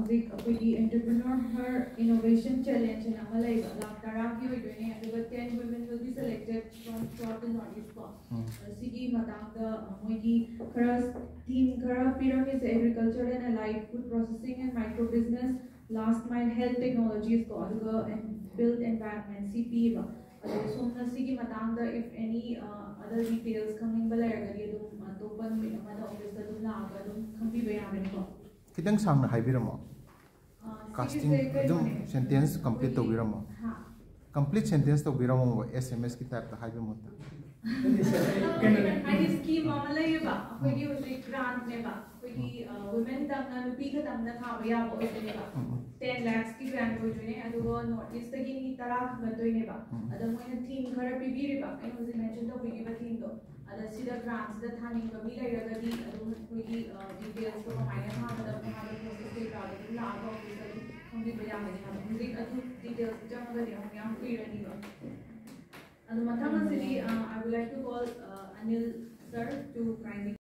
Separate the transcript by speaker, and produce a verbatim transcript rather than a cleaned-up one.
Speaker 1: hꯧzik akoigi entrepreneur her innovation challenge na ama laiba lakh tara ki oidone aduga ten women will be selected from throughout the northeast ko sigi matangda moigi khara theme khara pyramid agriculture and allied food processing and micro business last mile health technologies ko aduga and built environment C P ba adu somna sigi matangda if any uh, other details coming balayagadi adu topan amada office da dum laaga dum khambi bayamani ko
Speaker 2: kitang sang na haibiramo casting dum sentence complete to biramo complete sentence to biramo S M S ki type ta haibimo ta
Speaker 1: ai scheme mama lai ba akoigi hoje grant ne ba akoigi women tamna nupi ka tamna khaba ya bo ne ba ten lakhs ki grant hoje ne adugo notice ta gi ni tara gadoi ne ba adu moina theme khara pibiri ba ai hoje mention to bigi ba theme to ada sida grants da thani ka bi lai raga di adu akoigi details to maina tha da ma da process ke ka da la ga office da khambi ba ya ne ha music adu details jang ga ne hum yang free rani ba and the Mathama city, uh, I would like to call uh, Anil sir to kindly